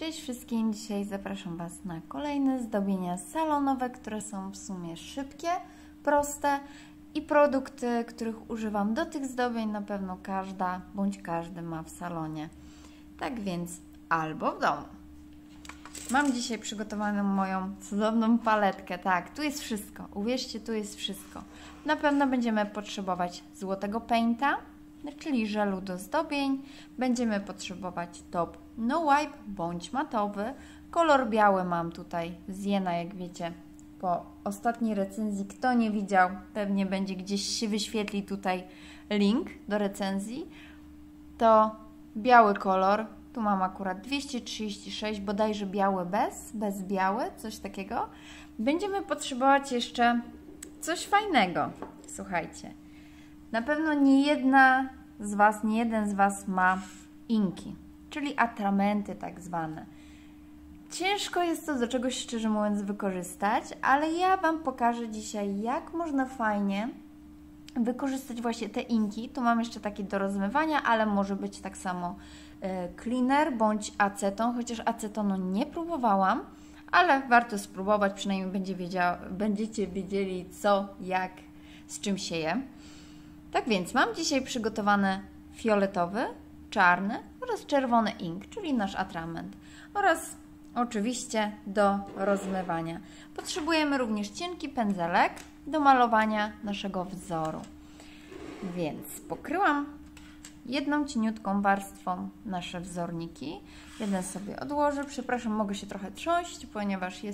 Cześć wszystkim, dzisiaj zapraszam Was na kolejne zdobienia salonowe, które są w sumie szybkie, proste i produkty, których używam do tych zdobień na pewno każda bądź każdy ma w salonie. Tak więc albo w domu. Mam dzisiaj przygotowaną moją cudowną paletkę. Tak, tu jest wszystko. Uwierzcie, tu jest wszystko. Na pewno będziemy potrzebować złotego painta, czyli żelu do zdobień. Będziemy potrzebować top no wipe bądź matowy. Kolor biały mam tutaj z Jena, jak wiecie. Po ostatniej recenzji, kto nie widział, pewnie będzie gdzieś się wyświetli tutaj link do recenzji. To biały kolor. Tu mam akurat 236, bodajże biały bez biały, coś takiego. Będziemy potrzebować jeszcze coś fajnego. Słuchajcie, na pewno nie jeden z Was ma inki, czyli atramenty tak zwane. Ciężko jest to do czegoś, szczerze mówiąc, wykorzystać, ale ja Wam pokażę dzisiaj, jak można fajnie wykorzystać właśnie te inki. Tu mam jeszcze takie do rozmywania, ale może być tak samo cleaner bądź aceton, chociaż acetonu nie próbowałam, ale warto spróbować, przynajmniej będziecie wiedzieli co, jak, z czym się je. Tak więc mam dzisiaj przygotowany fioletowy, czarny oraz czerwony ink, czyli nasz atrament, oraz oczywiście do rozmywania. Potrzebujemy również cienki pędzelek do malowania naszego wzoru. Więc pokryłam jedną cieniutką warstwą nasze wzorniki. Jeden sobie odłożę. Przepraszam, mogę się trochę trząść, ponieważ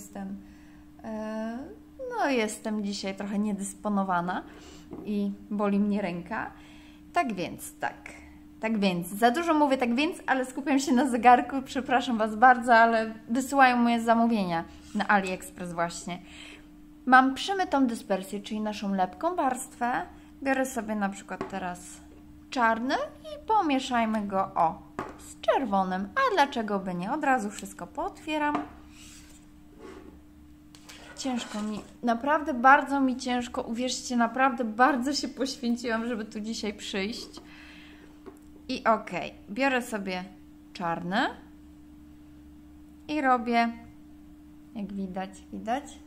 jestem dzisiaj trochę niedysponowana i boli mnie ręka. Tak więc, za dużo mówię tak więc, ale skupiam się na zegarku. Przepraszam Was bardzo, ale wysyłają moje zamówienia na AliExpress właśnie. Mam przemytą dyspersję, czyli naszą lepką warstwę. Biorę sobie na przykład teraz czarny i pomieszajmy go z czerwonym. A dlaczego by nie? Od razu wszystko pootwieram. Ciężko mi, naprawdę bardzo mi ciężko, uwierzcie, naprawdę bardzo się poświęciłam, żeby tu dzisiaj przyjść. I biorę sobie czarny i robię, jak widać,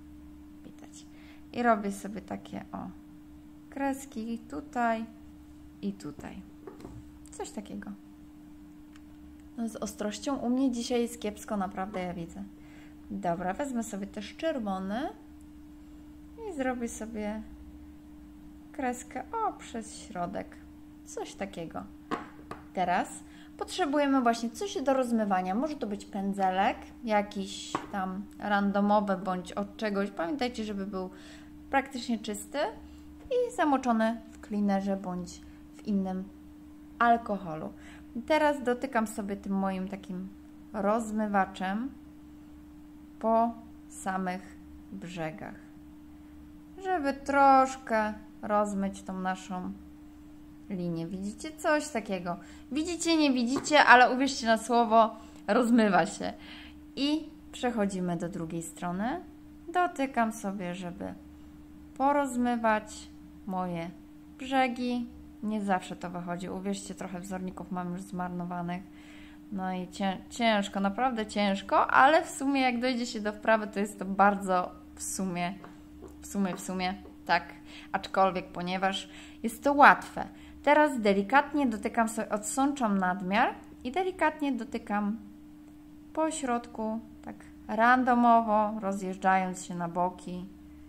i robię sobie takie kreski tutaj i tutaj. Coś takiego. No z ostrością u mnie dzisiaj jest kiepsko, naprawdę, ja widzę. Dobra, wezmę sobie też czerwony i zrobię sobie kreskę przez środek. Coś takiego. Teraz potrzebujemy właśnie coś do rozmywania. Może to być pędzelek, jakiś tam randomowy bądź od czegoś. Pamiętajcie, żeby był praktycznie czysty i zamoczony w cleanerze bądź w innym alkoholu. Teraz dotykam sobie tym moim takim rozmywaczem po samych brzegach, żeby troszkę rozmyć tą naszą linię. Widzicie? Coś takiego. Widzicie, nie widzicie, ale uwierzcie na słowo, rozmywa się. I przechodzimy do drugiej strony. Dotykam sobie, żeby porozmywać moje brzegi. Nie zawsze to wychodzi. Uwierzcie, trochę wzorników mam już zmarnowanych. No i ciężko, naprawdę ciężko, ale w sumie jak dojdzie się do wprawy, to jest to bardzo w sumie, tak. Aczkolwiek, ponieważ jest to łatwe. Teraz delikatnie dotykam sobie, odsączam nadmiar i delikatnie dotykam po środku, tak randomowo, rozjeżdżając się na boki.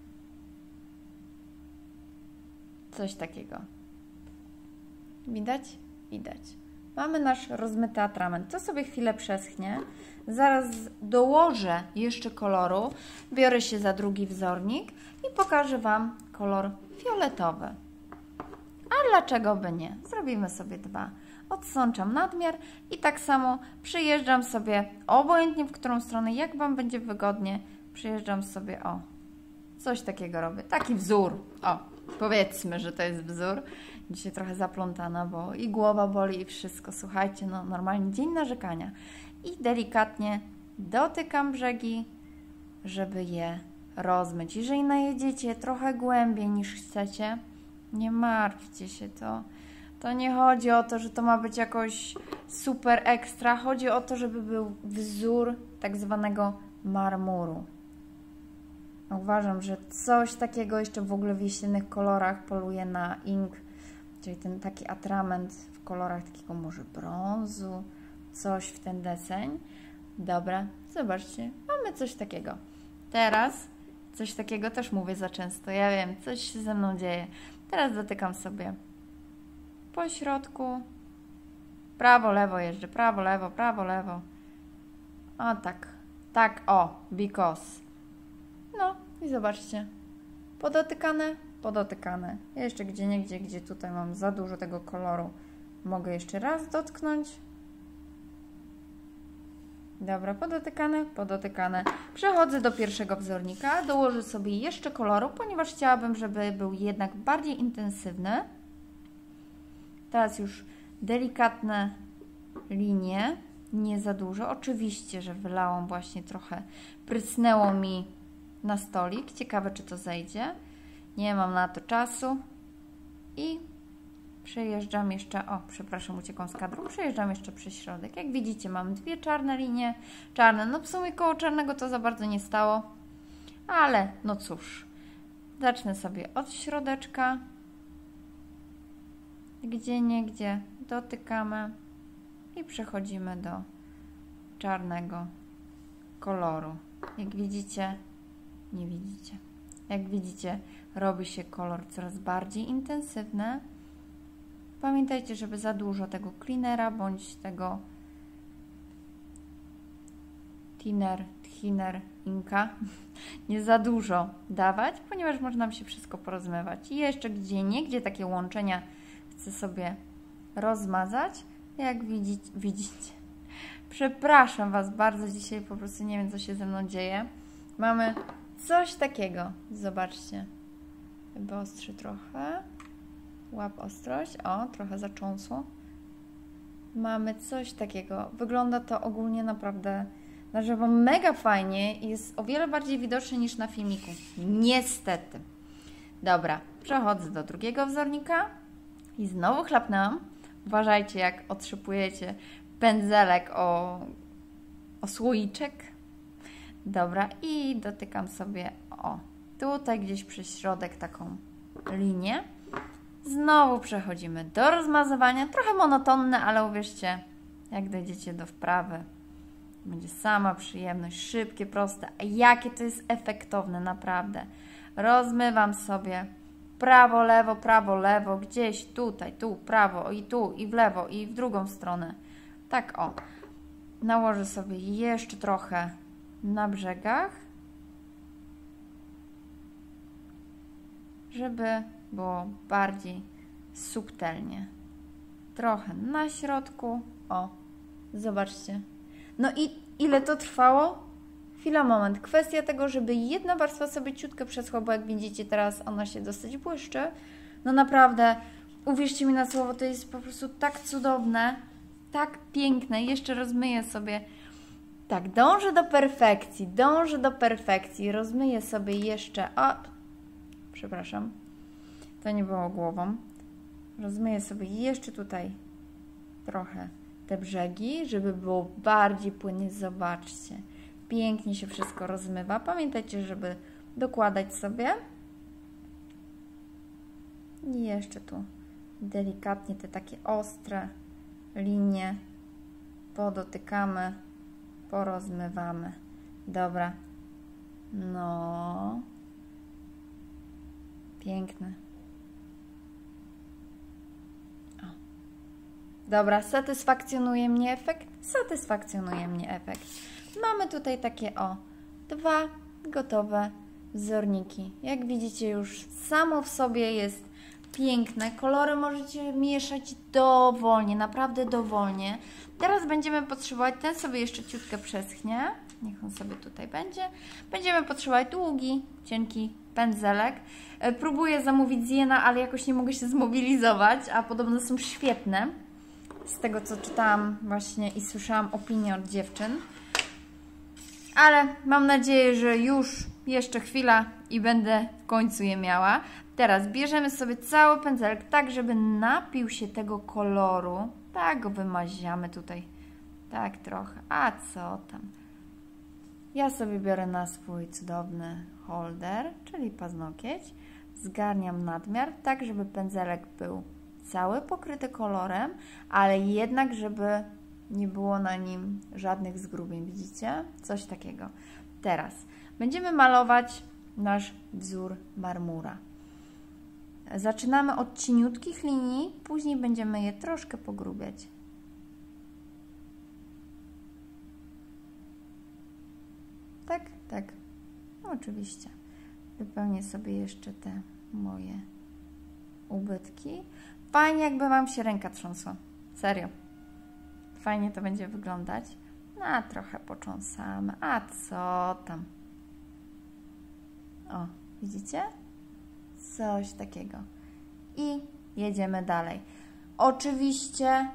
Coś takiego. Widać? Widać. Mamy nasz rozmyty atrament. To sobie chwilę przeschnie. Zaraz dołożę jeszcze koloru. Biorę się za drugi wzornik i pokażę Wam kolor fioletowy. A dlaczego by nie? Zrobimy sobie dwa. Odsączam nadmiar i tak samo przyjeżdżam sobie, obojętnie w którą stronę, jak Wam będzie wygodnie, przyjeżdżam sobie, coś takiego robię. Taki wzór. Powiedzmy, że to jest wzór. Dzisiaj trochę zaplątana, bo i głowa boli i wszystko. Słuchajcie, no normalnie dzień narzekania. I delikatnie dotykam brzegi, żeby je rozmyć. Jeżeli najedziecie trochę głębiej niż chcecie, nie martwcie się, to To nie chodzi o to, że to ma być jakoś super ekstra. Chodzi o to, żeby był wzór tak zwanego marmuru. Uważam, że coś takiego jeszcze w ogóle w jesiennych kolorach poluje na ink, czyli ten taki atrament w kolorach takiego może brązu, coś w ten deseń. Dobra, zobaczcie, mamy coś takiego. Teraz coś takiego też mówię za często, ja wiem, coś się ze mną dzieje. Teraz dotykam sobie po środku, prawo, lewo jeżdżę, prawo, lewo. O tak, tak, o, because. No i zobaczcie, podotykane. Jeszcze gdzieniegdzie, gdzie tutaj mam za dużo tego koloru, mogę jeszcze raz dotknąć. Dobra, podotykane. Przechodzę do pierwszego wzornika, dołożę sobie jeszcze koloru, ponieważ chciałabym, żeby był jednak bardziej intensywny. Teraz już delikatne linie, nie za dużo. Oczywiście, że wylałam właśnie trochę, prysnęło mi na stolik. Ciekawe, czy to zejdzie. Nie mam na to czasu. I przejeżdżam jeszcze, o, przepraszam, uciekłam z kadru. Przejeżdżam jeszcze przez środek. Jak widzicie, mam dwie czarne linie. Czarne, no w sumie koło czarnego to za bardzo nie stało. Ale, no cóż. Zacznę sobie od środeczka. Gdzieniegdzie dotykamy i przechodzimy do czarnego koloru. Jak widzicie, nie widzicie. Jak widzicie, robi się kolor coraz bardziej intensywny. Pamiętajcie, żeby za dużo tego cleanera bądź tego thinner inka nie za dużo dawać, ponieważ można nam się wszystko porozmywać. I jeszcze gdzieniegdzie takie łączenia chcę sobie rozmazać. Jak widzicie. Przepraszam Was bardzo dzisiaj, po prostu nie wiem, co się ze mną dzieje. Mamy coś takiego. Zobaczcie. Wyostrzy trochę. Łap ostrość. O, trochę zacząsło. Mamy coś takiego. Wygląda to ogólnie naprawdę na żywo mega fajnie i jest o wiele bardziej widoczne niż na filmiku. Niestety. Dobra, przechodzę do drugiego wzornika i znowu chlapnęłam. Uważajcie, jak otrzypujecie pędzelek o słoiczek. Dobra, i dotykam sobie, o, tutaj gdzieś przez środek taką linię. Znowu przechodzimy do rozmazywania. Trochę monotonne, ale uwierzcie, jak dojdziecie do wprawy, będzie sama przyjemność, szybkie, proste. A jakie to jest efektowne, naprawdę. Rozmywam sobie prawo, lewo, gdzieś tutaj, tu, prawo i tu, i w lewo, i w drugą stronę. Tak, o. Nałożę sobie jeszcze trochę na brzegach, żeby było bardziej subtelnie. Trochę na środku. O, zobaczcie. No i ile to trwało? Chwila, moment. Kwestia tego, żeby jedna warstwa sobie ciutkę przeschła, bo jak widzicie teraz ona się dosyć błyszczy. No naprawdę, uwierzcie mi na słowo, to jest po prostu tak cudowne, tak piękne. Jeszcze rozmyję sobie. Tak, dążę do perfekcji. Rozmyję sobie jeszcze, o, przepraszam, to nie było głową. Rozmyję sobie jeszcze tutaj trochę te brzegi, żeby było bardziej płynnie. Zobaczcie, pięknie się wszystko rozmywa. Pamiętajcie, żeby dokładać sobie. I jeszcze tu delikatnie te takie ostre linie podotykamy, porozmywamy. Dobra. No. Piękne. O. Dobra, satysfakcjonuje mnie efekt? Satysfakcjonuje mnie efekt. Mamy tutaj takie, o, dwa gotowe wzorniki. Jak widzicie, już samo w sobie jest piękne. Kolory możecie mieszać dowolnie, naprawdę dowolnie. Teraz będziemy potrzebować, ten sobie jeszcze ciutkę przeschnie. Niech on sobie tutaj będzie. Będziemy potrzebować długi, cienki pędzelek. Próbuję zamówić z Jena, ale jakoś nie mogę się zmobilizować, a podobno są świetne. Z tego, co czytałam właśnie i słyszałam opinie od dziewczyn. Ale mam nadzieję, że już jeszcze chwila i będę w końcu je miała. Teraz bierzemy sobie cały pędzelek, tak żeby napił się tego koloru. Tak go wymaziamy tutaj. Tak trochę. A co tam? Ja sobie biorę na swój cudowny holder, czyli paznokieć. Zgarniam nadmiar, tak żeby pędzelek był cały pokryty kolorem, ale jednak żeby nie było na nim żadnych zgrubień. Widzicie? Coś takiego. Teraz będziemy malować nasz wzór marmura. Zaczynamy od cieniutkich linii, później będziemy je troszkę pogrubiać. Tak, tak. No, oczywiście. Wypełnię sobie jeszcze te moje ubytki. Fajnie, jakby Wam się ręka trząsła. Serio. Fajnie to będzie wyglądać. No, a trochę począsamy. A co tam? O, widzicie? Coś takiego. I jedziemy dalej. Oczywiście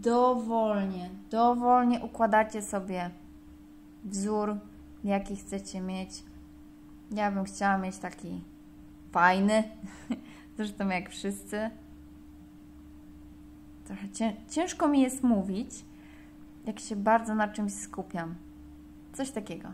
dowolnie układacie sobie wzór, jaki chcecie mieć. Ja bym chciała mieć taki fajny, zresztą jak wszyscy. Trochę ciężko mi jest mówić, jak się bardzo na czymś skupiam. Coś takiego.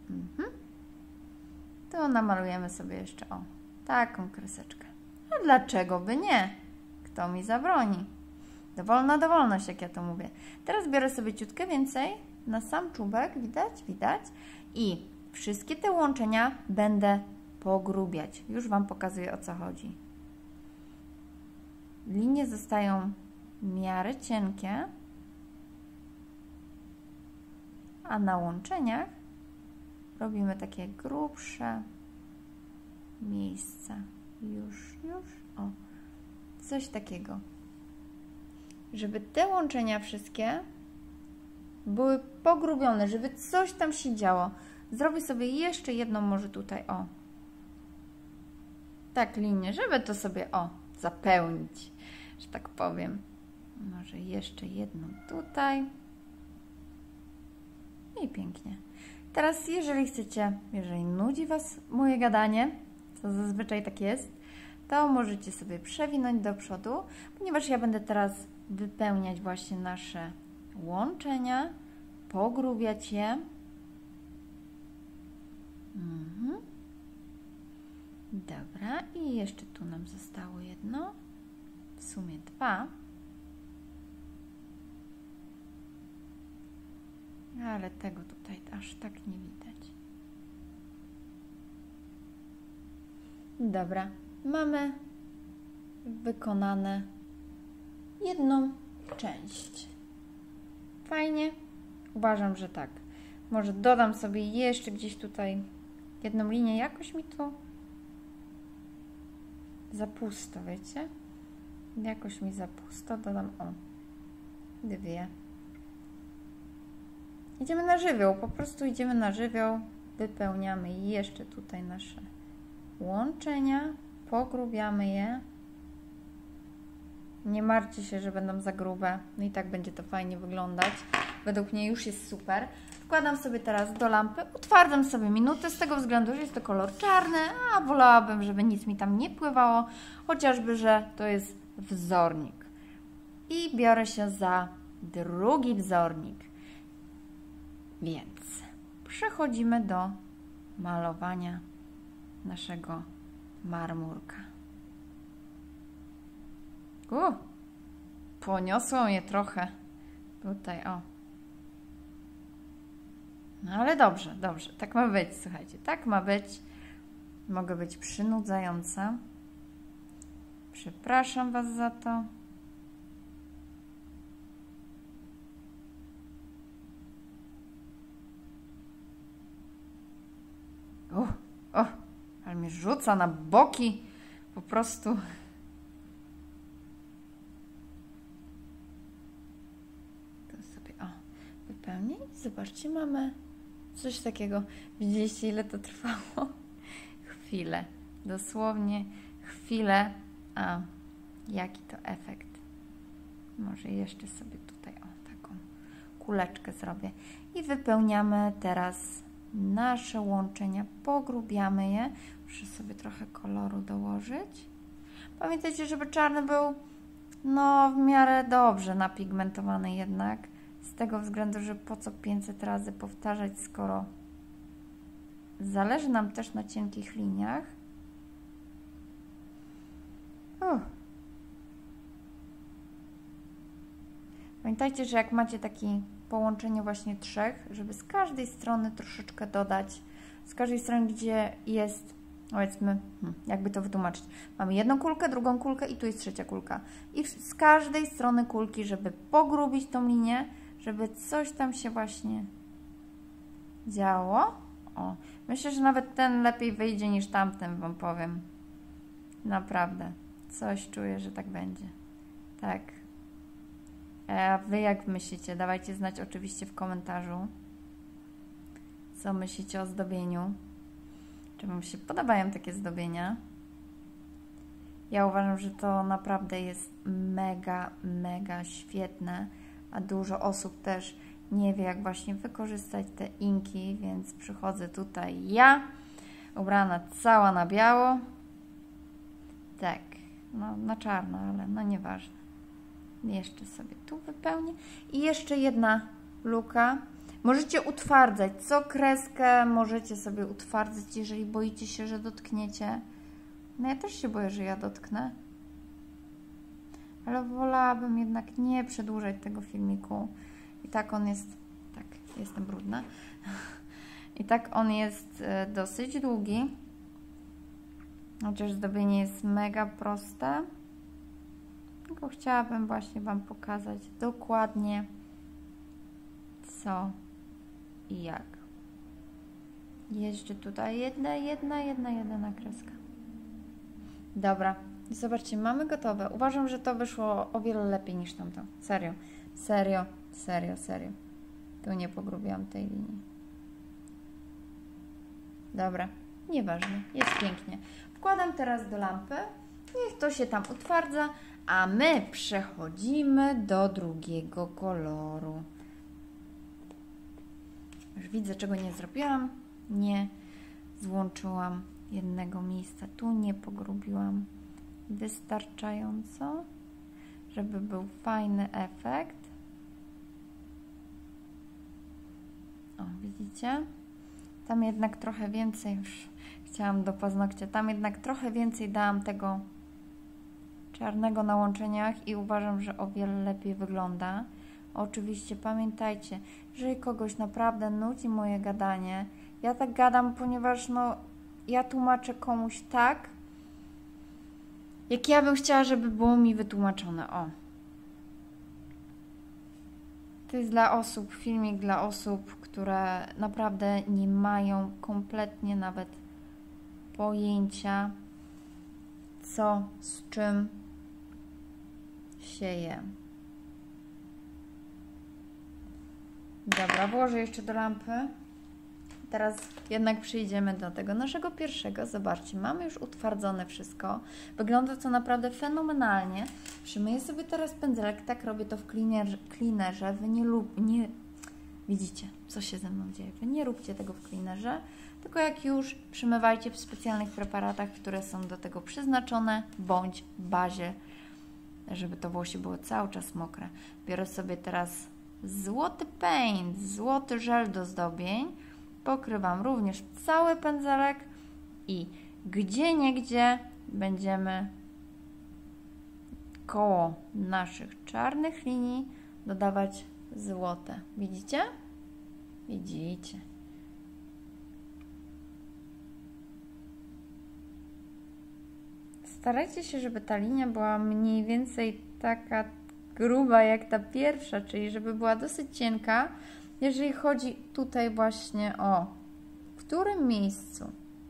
To namalujemy sobie jeszcze, o, taką kreseczkę. A dlaczego by nie? Kto mi zabroni? Dowolna dowolność, jak ja to mówię. Teraz biorę sobie ciutkę więcej na sam czubek, widać. I wszystkie te łączenia będę pogrubiać. Już Wam pokazuję, o co chodzi. Linie zostają w miarę cienkie, a na łączeniach robimy takie grubsze miejsca. Już, o. Coś takiego. Żeby te łączenia wszystkie były pogrubione, żeby coś tam się działo. Zrobię sobie jeszcze jedną może tutaj, o. Tak linię, żeby to sobie, o, zapełnić, że tak powiem. Może jeszcze jedną tutaj. I pięknie. Teraz, jeżeli nudzi Was moje gadanie, co zazwyczaj tak jest, to możecie sobie przewinąć do przodu, ponieważ ja będę teraz wypełniać właśnie nasze łączenia, pogrubiać je. Dobra, i jeszcze tu nam zostało jedno, w sumie dwa. Ale tego tutaj aż tak nie widać. Dobra, mamy wykonane jedną część. Fajnie? Uważam, że tak. Może dodam sobie jeszcze gdzieś tutaj jedną linię. Jakoś mi to za pusto, wiecie? Jakoś mi za pusto. Dodam, o, dwie. Idziemy na żywioł, po prostu idziemy na żywioł, wypełniamy jeszcze tutaj nasze łączenia, pogrubiamy je. Nie martwcie się, że będą za grube, no i tak będzie to fajnie wyglądać. Według mnie już jest super. Wkładam sobie teraz do lampy, utwardzam sobie minutę z tego względu, że jest to kolor czarny, a wolałabym, żeby nic mi tam nie pływało, chociażby, że to jest wzornik. I biorę się za drugi wzornik. Więc przechodzimy do malowania naszego marmurka. Poniosło mnie trochę tutaj, o. No ale dobrze, tak ma być, słuchajcie, tak ma być. Mogę być przynudzająca. Przepraszam Was za to. Ale mnie rzuca na boki, po prostu. To sobie, o, wypełnię i zobaczcie, mamy coś takiego. Widzieliście, ile to trwało? Chwilę, dosłownie chwilę, a jaki to efekt. Może jeszcze sobie tutaj, o, taką kuleczkę zrobię. I wypełniamy teraz nasze łączenia, pogrubiamy je. Muszę sobie trochę koloru dołożyć. Pamiętajcie, żeby czarny był no w miarę dobrze napigmentowany jednak. Z tego względu, że po co 500 razy powtarzać, skoro zależy nam też na cienkich liniach. Pamiętajcie, że jak macie takie połączenie właśnie trzech, żeby z każdej strony troszeczkę dodać, z każdej strony, gdzie jest, powiedzmy, jakby to wytłumaczyć, mamy jedną kulkę, drugą kulkę i tu jest trzecia kulka. I z każdej strony kulki, żeby pogrubić tą linię, żeby coś tam się właśnie działo. O, myślę, że nawet ten lepiej wyjdzie niż tamten, wam powiem. Naprawdę. Coś czuję, że tak będzie. Tak. A wy jak myślicie? Dawajcie znać oczywiście w komentarzu, co myślicie o zdobieniu. Czy wam się podobają takie zdobienia? Ja uważam, że to naprawdę jest mega, mega świetne, a dużo osób też nie wie, jak właśnie wykorzystać te inki, więc przychodzę tutaj ja, ubrana cała na biało. Tak, no na czarno, ale no nieważne. Jeszcze sobie tu wypełnię. I jeszcze jedna luka. Możecie utwardzać. Co kreskę możecie sobie utwardzać, jeżeli boicie się, że dotkniecie. No ja też się boję, że ja dotknę. Ale wolałabym jednak nie przedłużać tego filmiku. I tak on jest... Tak, jestem brudna. I tak on jest dosyć długi. Chociaż zdobienie jest mega proste. Tylko chciałabym właśnie wam pokazać dokładnie co i jak. Jeszcze tutaj jedna kreska. Dobra, zobaczcie, mamy gotowe. Uważam, że to wyszło o wiele lepiej niż tamto. Serio, serio, serio, serio. Tu nie pogrubiłam tej linii. Dobra, nieważne, jest pięknie. Wkładam teraz do lampy. Niech to się tam utwardza, a my przechodzimy do drugiego koloru. Już widzę, czego nie zrobiłam. Nie złączyłam jednego miejsca. Tu nie pogrubiłam wystarczająco, żeby był fajny efekt. O, widzicie? Tam jednak trochę więcej, już chciałam do paznokcia, tam jednak trochę więcej dałam tego czarnego na łączeniach i uważam, że o wiele lepiej wygląda. Oczywiście pamiętajcie, jeżeli kogoś naprawdę nudzi moje gadanie, ja tak gadam, ponieważ no, ja tłumaczę komuś tak, jak ja bym chciała, żeby było mi wytłumaczone. O. To jest dla osób, filmik dla osób, które naprawdę nie mają kompletnie nawet pojęcia, co z czym się je. Dobra, włożę jeszcze do lampy. Teraz jednak przejdziemy do tego naszego pierwszego. Zobaczcie, mamy już utwardzone wszystko. Wygląda to naprawdę fenomenalnie. Przymyję sobie teraz pędzelek. Tak robię to w cleanerze. Wy nie widzicie, co się ze mną dzieje. Wy nie róbcie tego w cleanerze, tylko jak już przymywajcie w specjalnych preparatach, które są do tego przeznaczone, bądź w bazie, żeby to włosie było cały czas mokre. Biorę sobie teraz złoty paint, złoty żel do zdobień. Pokrywam również cały pędzelek i gdzieniegdzie będziemy koło naszych czarnych linii dodawać złote. Widzicie? Widzicie. Starajcie się, żeby ta linia była mniej więcej taka gruba jak ta pierwsza, czyli żeby była dosyć cienka, jeżeli chodzi tutaj właśnie o w którym miejscu.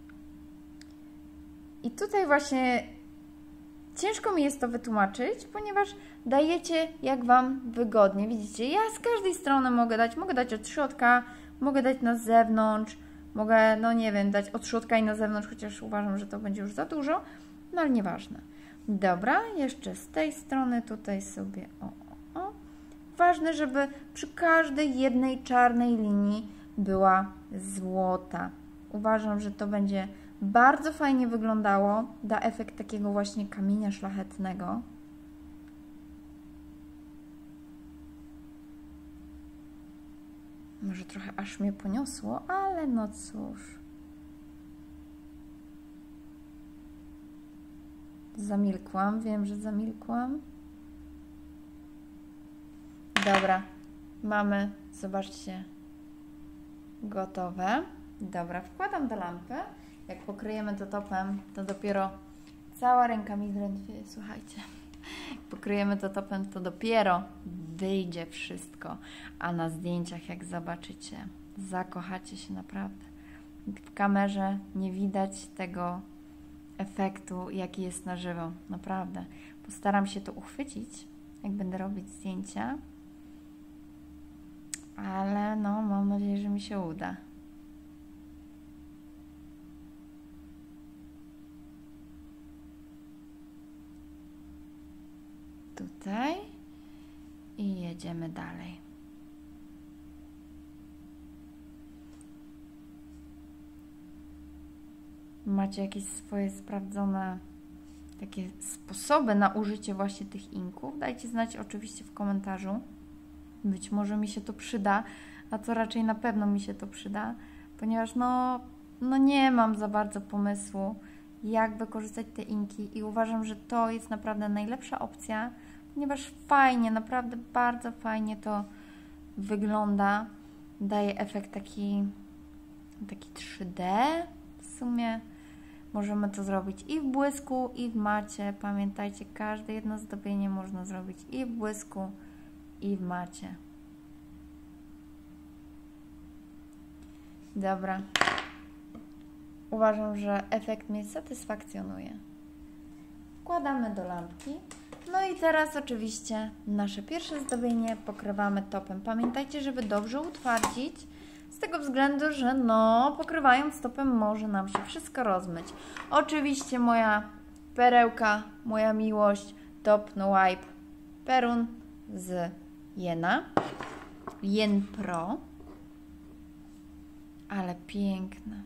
I tutaj właśnie ciężko mi jest to wytłumaczyć, ponieważ dajecie jak wam wygodnie. Widzicie, ja z każdej strony mogę dać od środka, mogę dać na zewnątrz, mogę, no nie wiem, dać od środka i na zewnątrz, chociaż uważam, że to będzie już za dużo, no ale nieważne. Dobra, jeszcze z tej strony tutaj sobie o. Ważne, żeby przy każdej jednej czarnej linii była złota. Uważam, że to będzie bardzo fajnie wyglądało. Da efekt takiego właśnie kamienia szlachetnego. Może trochę aż mnie poniosło, ale no cóż. Zamilkłam, wiem, że zamilkłam. Dobra, mamy, zobaczcie, gotowe. Dobra, wkładam do lampy. Jak pokryjemy to topem, to dopiero cała ręka mi drętwieje, słuchajcie. Jak pokryjemy to topem, to dopiero wyjdzie wszystko. A na zdjęciach, jak zobaczycie, zakochacie się naprawdę. W kamerze nie widać tego efektu, jaki jest na żywo. Naprawdę. Postaram się to uchwycić, jak będę robić zdjęcia. Ale no, mam nadzieję, że mi się uda. Tutaj i jedziemy dalej. Macie jakieś swoje sprawdzone takie sposoby na użycie właśnie tych inków? Dajcie znać oczywiście w komentarzu. Być może mi się to przyda, a to raczej na pewno mi się to przyda, ponieważ no nie mam za bardzo pomysłu, jak wykorzystać te inki i uważam, że to jest naprawdę najlepsza opcja, ponieważ fajnie, naprawdę bardzo fajnie to wygląda, daje efekt taki 3D w sumie. Możemy to zrobić i w błysku, i w macie. Pamiętajcie, każde jedno zdobienie można zrobić i w błysku, i w macie. Dobra. Uważam, że efekt mnie satysfakcjonuje. Wkładamy do lampki. No i teraz oczywiście nasze pierwsze zdobienie pokrywamy topem. Pamiętajcie, żeby dobrze utwardzić, z tego względu, że no, pokrywając topem może nam się wszystko rozmyć. Oczywiście moja perełka, moja miłość, Top No Wipe Perun z Jena. Jen Pro. Ale piękne.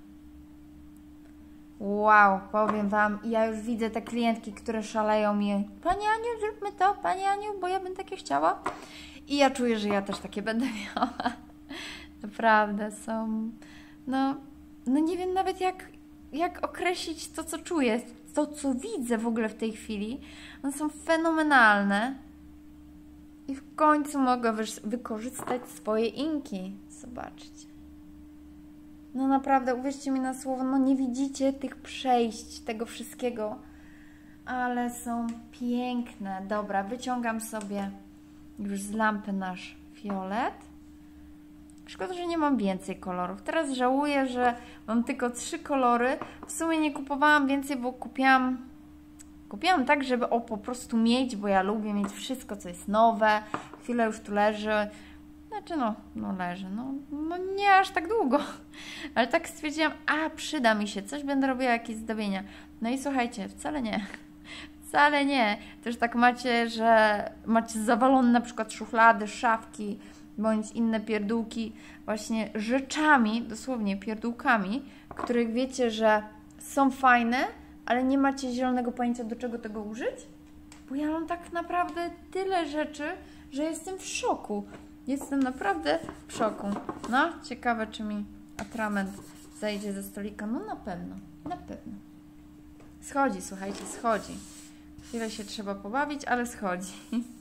Wow, powiem Wam, ja już widzę te klientki, które szaleją mi. Pani Aniu, zróbmy to, Pani Aniu, bo ja bym takie chciała. I ja czuję, że ja też takie będę miała. Naprawdę są, no nie wiem nawet jak określić to, co czuję, to, co widzę w ogóle w tej chwili. One są fenomenalne. I w końcu mogę wykorzystać swoje inki. Zobaczcie. No naprawdę, uwierzcie mi na słowo, no nie widzicie tych przejść, tego wszystkiego, ale są piękne. Dobra, wyciągam sobie już z lampy nasz fiolet. Szkoda, że nie mam więcej kolorów. Teraz żałuję, że mam tylko 3 kolory. W sumie nie kupowałam więcej, bo kupiłam tak, żeby po prostu mieć, bo ja lubię mieć wszystko, co jest nowe. Chwilę już tu leży. Znaczy leży. No nie aż tak długo. Ale tak stwierdziłam, przyda mi się. Coś będę robiła, jakieś zdobienia. No i słuchajcie, wcale nie. Wcale nie. Też tak macie, że macie zawalone na przykład szuflady, szafki, bądź inne pierdółki właśnie rzeczami, dosłownie pierdółkami, których wiecie, że są fajne, ale nie macie zielonego pojęcia, do czego tego użyć? Bo ja mam tak naprawdę tyle rzeczy, że jestem w szoku. Jestem naprawdę w szoku. No, ciekawe, czy mi atrament zejdzie ze stolika. No na pewno, na pewno. Schodzi, słuchajcie, schodzi. Chwilę się trzeba pobawić, ale schodzi.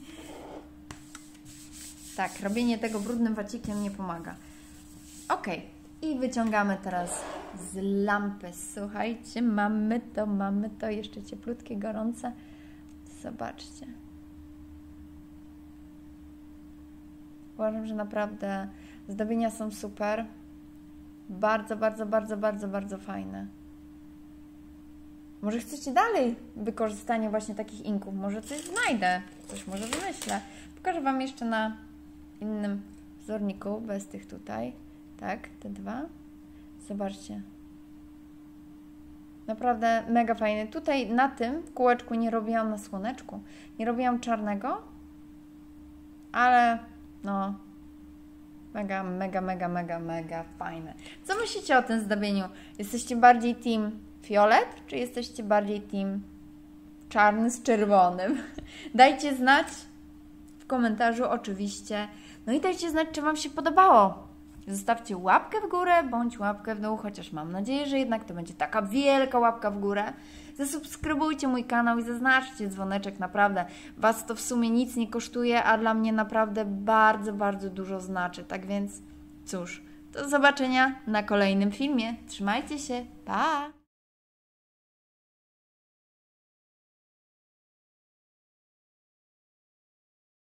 Tak, robienie tego brudnym wacikiem nie pomaga. Ok, i wyciągamy teraz z lampy. Słuchajcie, mamy to, jeszcze cieplutkie, gorące. Zobaczcie. Uważam, że naprawdę zdobienia są super. Bardzo, bardzo, bardzo, bardzo, bardzo fajne. Może chcecie dalej wykorzystanie właśnie takich inków? Może coś znajdę, coś może wymyślę. Pokażę Wam jeszcze na innym wzorniku, bez tych tutaj. Tak, te dwa. Zobaczcie. Naprawdę mega fajny. Tutaj na tym kółeczku nie robiłam na słoneczku. Nie robiłam czarnego, ale no Mega, mega, mega, mega, mega fajne. Co myślicie o tym zdobieniu? Jesteście bardziej team fiolet, czy jesteście bardziej team czarny z czerwonym? Dajcie znać w komentarzu oczywiście. No i dajcie znać, czy Wam się podobało. Zostawcie łapkę w górę bądź łapkę w dół, chociaż mam nadzieję, że jednak to będzie taka wielka łapka w górę. Zasubskrybujcie mój kanał i zaznaczcie dzwoneczek, naprawdę. Was to w sumie nic nie kosztuje, a dla mnie naprawdę bardzo, bardzo dużo znaczy. Tak więc cóż, do zobaczenia na kolejnym filmie. Trzymajcie się, pa!